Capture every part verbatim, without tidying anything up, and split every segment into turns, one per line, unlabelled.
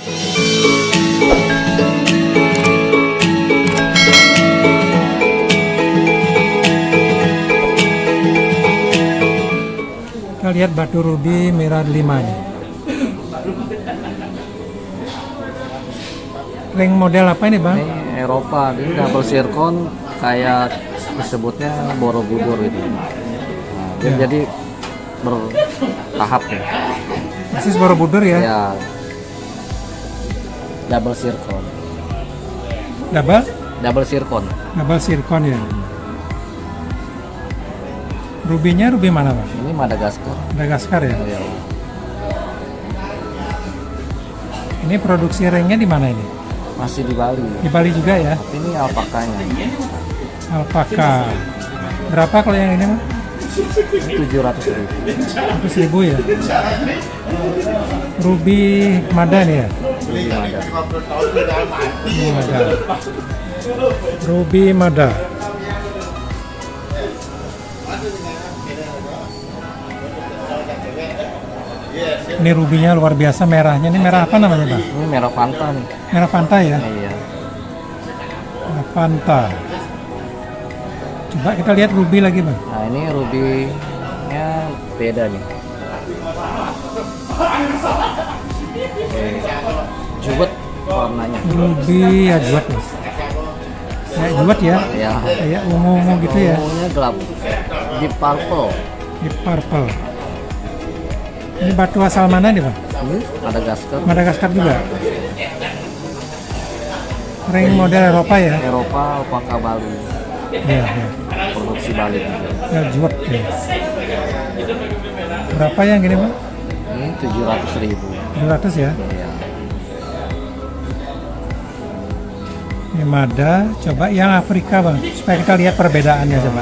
Kita lihat batu rubi merah lima nih. Ring model apa ini bang?
Ini Eropa, ini double zircon kayak disebutnya Borobudur itu. Nah, dia
Ya.
jadi bertahap ya.
Persis Borobudur ya?
Ya. Double zircon.
Double?
Double zircon.
Double zircon ya. Rubinya rubi mana bang?
Ini Madagaskar.
Madagaskar ya?
Ya.
Ini produksi ringnya di mana ini?
Masih di Bali.
Di Bali juga ya?
Tapi ini alpakanya.
Alpaka. Berapa kalau yang ini bang?
tujuh ratus ribu.
seratus ribu ya? Ruby Mada nih ya? Ruby Mada. Ruby Mada. Ini rubinya luar biasa merahnya. Ini merah apa namanya bang?
Ini merah Fanta nih.
Merah Fanta ya?
Iya.
Merah Fanta. Coba kita lihat ruby lagi bang.
Nah ini rubinya beda nih. Oke. Juwet warnanya.
Ruby ya juwet mas. Kayak juwet ya?
Ya.
Kayak ungu-ungu gitu ya?
Ungunya gelap. Deep purple.
Deep purple. Ini batu asal mana nih bang?
Ini Madagaskar.
Madagaskar juga. Ring model Eropa ya?
Eropa, alpaka Bali.
Iya, iya.
Produksi Bali.
Ya juwet ya. Berapa yang gini bang?
Ini tujuh ratus ribu.
tujuh ratus ya?
Iya.
Ini Mada. Coba yang Afrika bang, supaya kita lihat perbedaannya coba.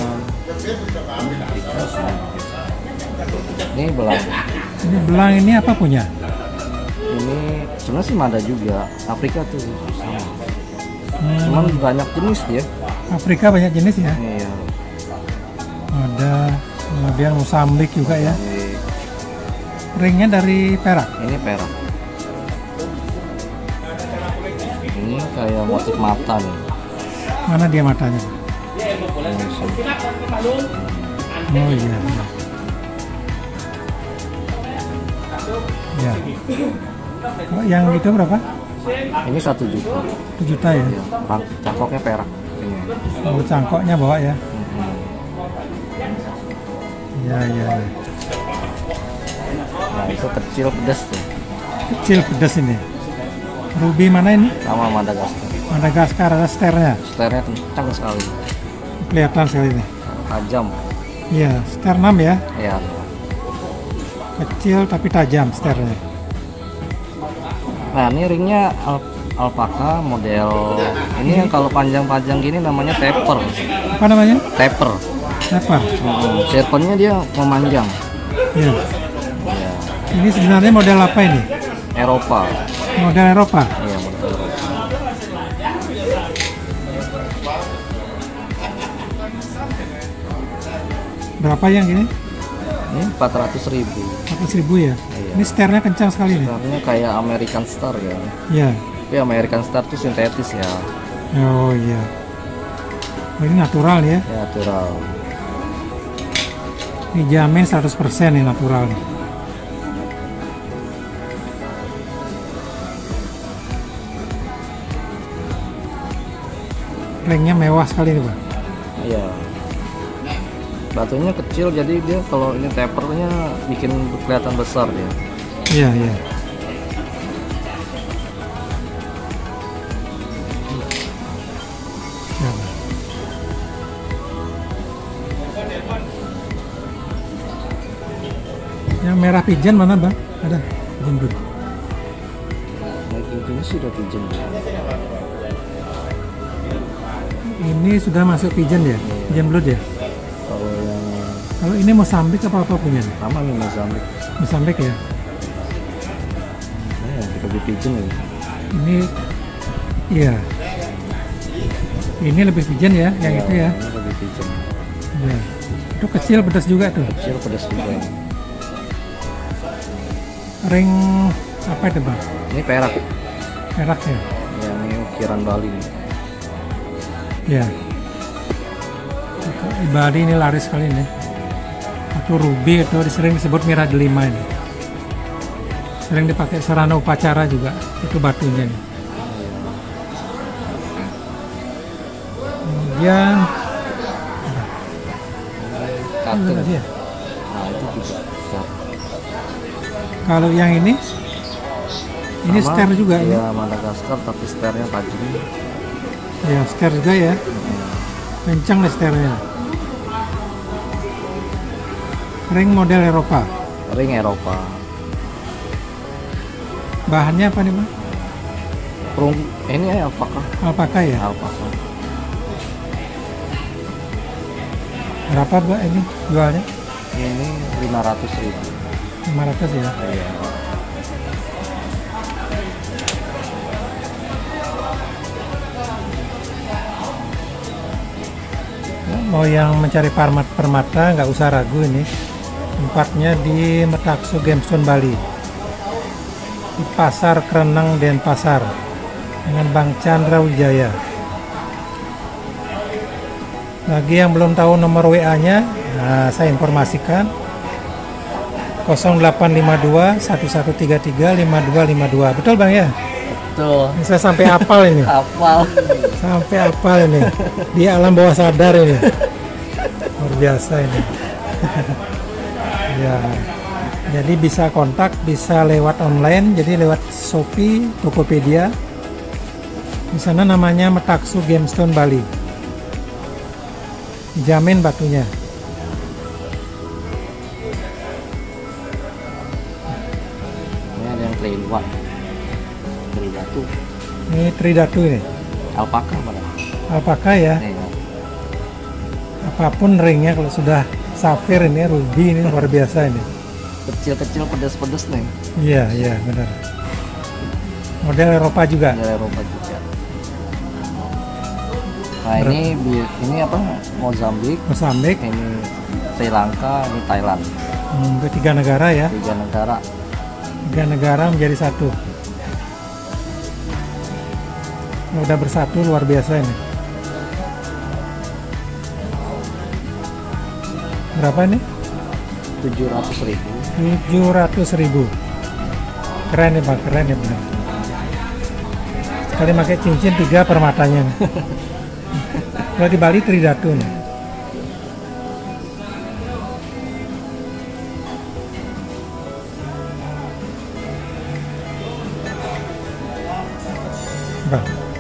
Ini belang.
Ini belang ini apa punya?
Ini sebenarnya sih Mada juga. Afrika tuh sama.
Hmm,
Cuman banyak jenis dia.
Afrika banyak jenis ya?
Iya.
Ada, kemudian Mosambik juga ya.
Ini,
Ringnya dari perak.
ini perak. Ini kayak motif mata nih.
Mana dia matanya?
Ini sih.
Oh iya. iya. Ya. Kalau yang itu berapa?
Ini satu juta.
satu juta ya?
Ya, rang- cangkoknya perak. Ini.
Oh, cangkoknya bawa ya?
Mhm.
Ya, ya, ya.
Nah itu kecil pedas tuh.
Kecil pedas ini. Ruby mana ini?
Sama Madagaskar.
Madagaskar ada sternya.
Sternya kencang sekali.
Kelihatan sekali nih.
Tajam.
Iya, ster enam ya.
Ya.
Kecil tapi tajam sternya.
Nah ini ringnya al alpaka model ini yang kalau panjang-panjang gini namanya taper.
Apa namanya?
Taper.
Apa?
Hmm, zirconnya dia memanjang.
Iya.
Ya.
Ini sebenarnya model apa ini?
Eropa.
Model Eropa.
Iya model Eropa.
Berapa yang gini?
Ini empat ratus ribu.
empat ratus ribu ya?
Iya.
Ini sternya kencang sekali nih.
Starnya kayak American Star ya.
Iya.
Tapi American Star tuh sintetis ya.
Oh iya. Oh, ini natural ya?
Ya natural.
Dijamin seratus persen nih natural nih. Ringnya mewah sekali nih Pak.
Iya. Batunya kecil jadi dia kalau ini tapernya bikin kelihatan besar dia.
Iya, iya. Ya, Pak. Yang merah pigeon mana Bang? Ada pigeon blue.
Nah, ini sih udah pigeon.
Ini sudah masuk pigeon ya? Pigeon blood ya?
Kalau yang
Kalau ini Mosambik apa apa punya?
sama nih Mozambik.
Mosambik ya?
Nah, kita lebih pigeon ya.
Ini iya. Ini lebih pigeon ya, yang
Ya,
itu ya.
Ini lebih pigeon.
Iya. Itu kecil pedas juga tuh.
Kecil pedas juga ini.
Ring apa itu Bang?
Ini perak.
perak ya.
Ya, ini ukiran Bali nih.
Ya. Di Bali ini laris sekali nih. Atau ruby itu sering disebut Mira delima ini. Sering dipakai sarana upacara juga. Itu batunya nih. Kemudian
Katung.
tadi ya.
Nah, itu juga besar.
Kalau yang ini ini
Sama,
ster juga ini.
ya Madagaskar tapi sternya tajam.
Ya, ster juga ya. Kencang nih sternya. Ring model Eropa.
Ring Eropa.
Bahannya apa nih, Bang?
Perung ini ya alpaka.
Alpaka ya?
Alpaka.
Berapa, Mbak, ini jualnya?
Ini lima ratus ribu.
lima ratus ya.
Iya.
Mau yang mencari permat permata nggak usah ragu ini. Tempatnya di Metaksu Gemstone Bali. Di Pasar Kereneng Denpasar dengan Bang Chandra Wijaya. Bagi yang belum tahu nomor W A-nya, nah, saya informasikan nol delapan lima dua satu satu tiga tiga lima dua lima dua. Betul, Bang ya?
Tuh.
Ini saya sampai hafal ini.
Hafal.
Sampai hafal ini. Di alam bawah sadar ini. Luar biasa ini. Ya. Jadi bisa kontak, bisa lewat online, jadi lewat Shopee, Tokopedia. Di sana namanya Metaksu Gemstone Bali. Dijamin batunya.
Ini ada yang plain one. Tridatu.
Ini Tridatu ini.
Alpaka mana?
Alpaka ya.
Nih.
Apapun ringnya kalau sudah safir ini, ruby ini luar biasa ini.
Kecil-kecil pedas-pedas nih.
Iya, iya benar. Model Eropa juga.
Dari Eropa juga. Nah, ini bi- ini apa? Mozambik.
Mozambik.
Ini Sri Lanka, ini Thailand.
Hmm, itu tiga negara ya.
Tiga negara.
Tiga negara menjadi satu. Kalau udah bersatu luar biasa ini. Berapa ini?
tujuh ratus ribu.
tujuh ratus ribu. Keren nih, Bang, keren ya benar. Sekali pakai cincin tiga permatanya nih. Kalau di Bali Tridatu nih. Bang.